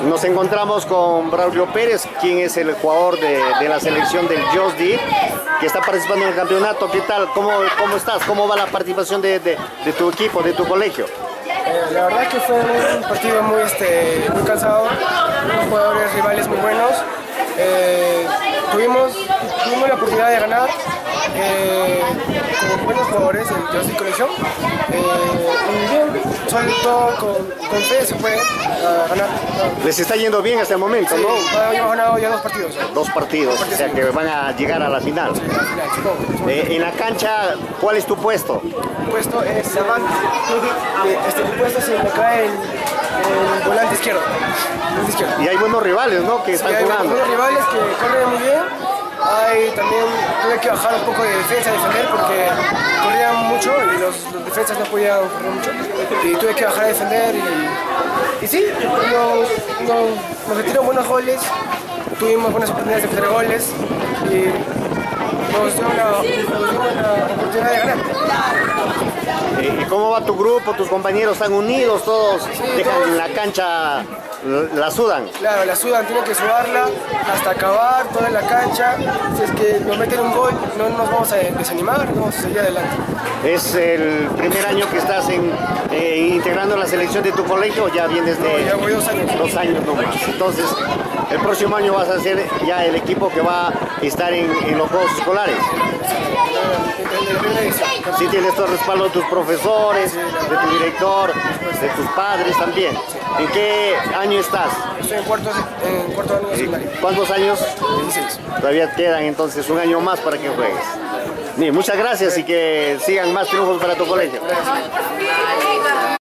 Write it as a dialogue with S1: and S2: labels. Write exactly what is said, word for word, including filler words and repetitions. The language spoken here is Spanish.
S1: Nos encontramos con Braulio Pérez, quien es el jugador de, de la selección del Josdi, que está participando en el campeonato. ¿Qué tal? ¿Cómo, cómo estás? ¿Cómo va la participación de, de, de tu equipo, de tu colegio?
S2: Eh, la verdad que fue un partido muy, este, muy cansado, unos jugadores rivales muy buenos. Eh, tuvimos, tuvimos la oportunidad de ganar eh, con buenos jugadores del Josdi Colegio. Eh, y bien, sobre todo con, con fe se puede uh, ganar.
S1: Les está yendo bien hasta el momento,
S2: sí,
S1: ¿no?
S2: Hemos ganado ya dos partidos. ¿no?
S1: Dos partidos,
S2: dos partidos,
S1: o sea
S2: sí.
S1: que van a llegar a la final.
S2: Sí, a la final, supongo.
S1: Eh, en la cancha, ¿cuál es tu puesto?
S2: Mi puesto es la banca. Este, mi puesto se me cae en el volante izquierdo. volante izquierdo.
S1: Y hay buenos rivales, ¿no? Que
S2: Sí,
S1: están
S2: hay
S1: jugando.
S2: buenos rivales que corren muy bien. Hay también, tuve que bajar un poco de defensa, defender porque corrían mucho y los, los defensas no podían correr mucho. Y tuve que bajar a defender y, y sí, nos, nos, nos metieron buenos goles, tuvimos buenas oportunidades de meter goles y nos dio una, nos dio una oportunidad de ganar.
S1: ¿Y cómo va tu grupo? ¿Tus compañeros están unidos? ¿Todos
S2: sí,
S1: dejan
S2: todos.
S1: en la cancha, la sudan?
S2: Claro, la sudan, tienen que sudarla hasta acabar toda la cancha. Si es que nos meten un gol, no nos vamos a desanimar, vamos a seguir adelante.
S1: ¿Es el primer año que estás en, eh, integrando la selección de tu colegio o ya vienes de
S2: No, ya voy dos años.
S1: dos años nomás? Entonces, el próximo año vas a ser ya el equipo que va a estar en, en los Juegos Escolares. Sí, tienes todo el respaldo de tus profesores, de tu director, de tus padres también. ¿En qué año estás?
S2: Estoy en cuarto, en cuarto año de secundaria.
S1: ¿Cuántos años?
S2: dieciséis.
S1: Todavía quedan entonces un año más para que juegues. Bien, muchas gracias y que sigan más triunfos para tu colegio.
S2: Gracias.